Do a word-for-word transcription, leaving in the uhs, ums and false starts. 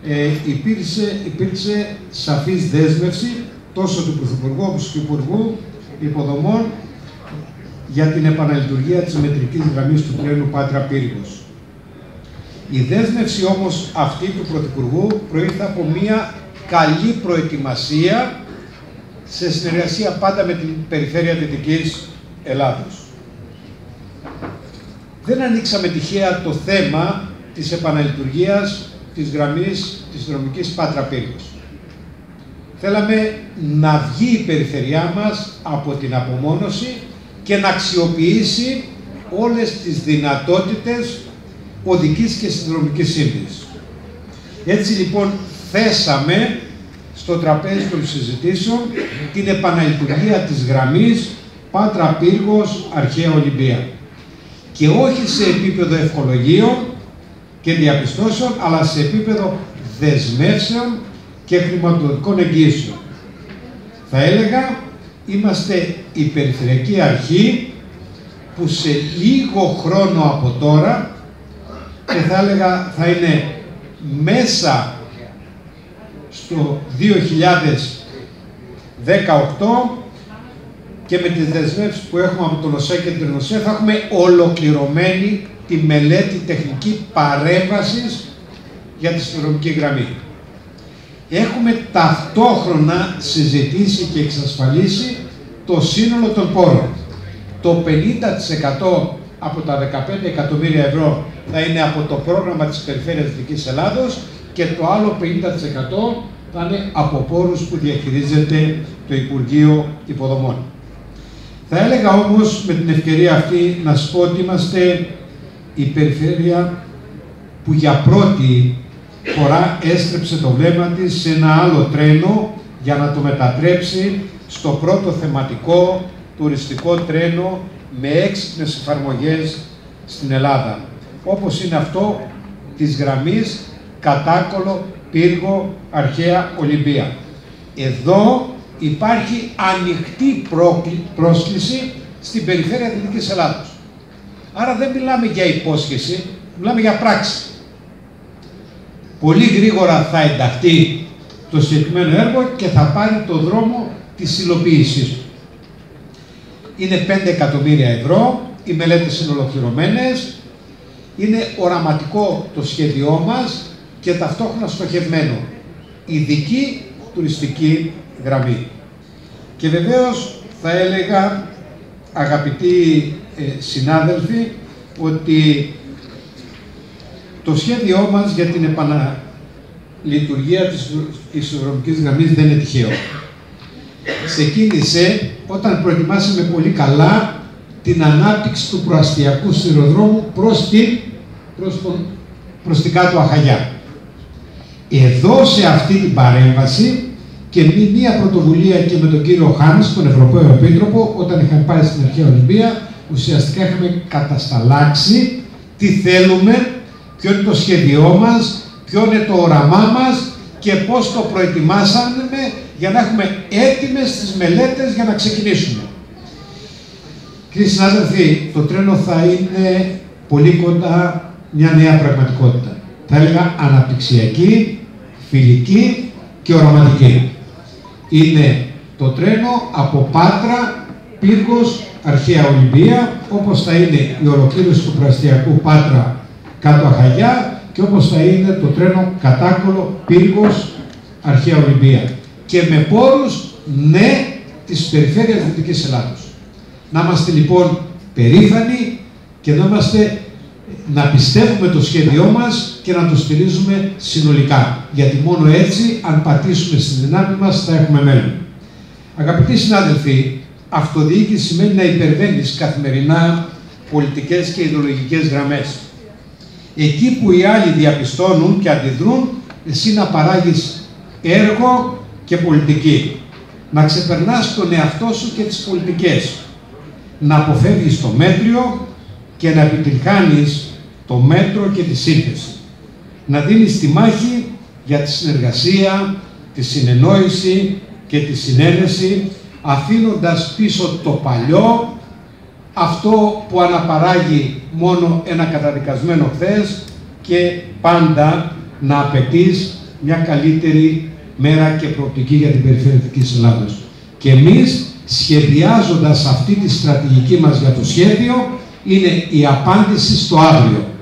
ε, υπήρξε, υπήρξε σαφής δέσμευση τόσο του Πρωθυπουργού όπως του Υπουργού Υποδομών για την επαναλειτουργία της μετρικής γραμμής του τρένου Πάτρα-Πύργος. Η δέσμευση όμως αυτή του Πρωθυπουργού προήλθε από μια καλή προετοιμασία σε συνεργασία πάντα με την περιφέρεια Δυτικής Ελλάδος. Δεν ανοίξαμε τυχαία το θέμα της επαναλειτουργίας της γραμμής της δρομικής Πάτρα-Πύργος. Θέλαμε να βγει η περιφερειά μας από την απομόνωση και να αξιοποιήσει όλες τις δυνατότητες οδικής και συνδρομικής σύνδεσης. Έτσι λοιπόν θέσαμε στο τραπέζι των συζητήσεων την επαναλειτουργία της γραμμής Πάτρα-Πύργος Αρχαία Ολυμπία. Και όχι σε επίπεδο ευχολογίων και διαπιστώσεων, αλλά σε επίπεδο δεσμεύσεων και χρηματοδοτικών εγγύσεων. Θα έλεγα, είμαστε η Περιφερειακή Αρχή που σε λίγο χρόνο από τώρα, και θα έλεγα θα είναι μέσα στο δύο χιλιάδες δεκαοκτώ, και με τις δεσμεύσεις που έχουμε από τον ΟΣΕ και την ΟΣΕ θα έχουμε ολοκληρωμένη τη μελέτη τεχνική παρέμβασης για τη συνδρομική γραμμή. Έχουμε ταυτόχρονα συζητήσει και εξασφαλίσει το σύνολο των πόρων. Το πενήντα τοις εκατό από τα δεκαπέντε εκατομμύρια ευρώ θα είναι από το πρόγραμμα της Περιφέρειας Δυτικής Ελλάδος και το άλλο πενήντα τοις εκατό θα είναι από πόρους που διαχειρίζεται το Υπουργείο Υποδομών. Θα έλεγα όμως με την ευκαιρία αυτή να σας πω ότι είμαστε η περιφέρεια που για πρώτη φορά έστρεψε το βλέμμα της σε ένα άλλο τρένο για να το μετατρέψει στο πρώτο θεματικό τουριστικό τρένο με έξυπνες εφαρμογές στην Ελλάδα, όπως είναι αυτό της γραμμής Κατάκολο Πύργο Αρχαία Ολυμπία. Εδώ υπάρχει ανοιχτή πρόσκληση στην περιφέρεια Δυτικής Ελλάδος. Άρα δεν μιλάμε για υπόσχεση, μιλάμε για πράξη. Πολύ γρήγορα θα ενταχθεί το συγκεκριμένο έργο και θα πάρει το δρόμο της υλοποίησής του. Είναι πέντε εκατομμύρια ευρώ, οι μελέτες είναι ολοκληρωμένες, είναι οραματικό το σχέδιό μας και ταυτόχρονα στοχευμένο. Ειδική τουριστική γραμμή. Και βεβαίως θα έλεγα, αγαπητοί ε, συνάδελφοι, ότι το σχέδιό μας για την επαναλειτουργία της συνδρομικής γραμμής δεν είναι τυχαίο. Ξεκίνησε όταν προετοιμάσαμε πολύ καλά την ανάπτυξη του προαστιακού σιδηροδρόμου προς την, προς τον, προς την κάτω Αχαγιά. Εδώ σε αυτή την παρέμβαση και μία πρωτοβουλία και με τον κύριο Χάνης, τον Ευρωπαίο Επίτροπο, όταν είχαμε πάει στην Αρχαία Ολυμπία, ουσιαστικά είχαμε κατασταλάξει τι θέλουμε, ποιο είναι το σχέδιό μας, ποιο είναι το όραμά μας και πώς το προετοιμάσαμε για να έχουμε έτοιμες τις μελέτες για να ξεκινήσουμε. Κύριοι συνάδελφοι, το τρένο θα είναι πολύ κοντά μια νέα πραγματικότητα. Θα έλεγα αναπτυξιακή, φιλική και οραματική. Είναι το τρένο από Πάτρα, Πύργος, Αρχαία Ολυμπία, όπως θα είναι η ολοκλήρωση του προαστιακού Πάτρα κάτω Αχαγιά και όπως θα είναι το τρένο Κατάκολο, Πύργος, Αρχαία Ολυμπία. Και με πόρους, ναι, της περιφέρειας Δυτικής Ελλάδος. Να είμαστε λοιπόν περήφανοι και να, είμαστε, να πιστεύουμε το σχέδιό μας και να το στηρίζουμε συνολικά. Γιατί μόνο έτσι, αν πατήσουμε στη δυνάμει μας, θα έχουμε μέλλον. Αγαπητοί συνάδελφοι, αυτοδιοίκηση σημαίνει να υπερβαίνεις καθημερινά πολιτικές και ιδεολογικές γραμμές. Εκεί που οι άλλοι διαπιστώνουν και αντιδρούν, εσύ να παράγεις έργο και πολιτική. Να ξεπερνάς τον εαυτό σου και τις πολιτικές. Να αποφεύγεις το μέτριο και να επιτυγχάνεις το μέτρο και τη σύνθεση. Να δίνεις τη μάχη για τη συνεργασία, τη συνεννόηση και τη συνένεση, αφήνοντας πίσω το παλιό, αυτό που αναπαράγει μόνο ένα καταδικασμένο χθες και πάντα να απαιτείς μια καλύτερη μέρα και προοπτική για την περιφέρεια της Ελλάδος. Και εμείς, σχεδιάζοντας αυτή τη στρατηγική μας για το σχέδιο, είναι η απάντηση στο αύριο.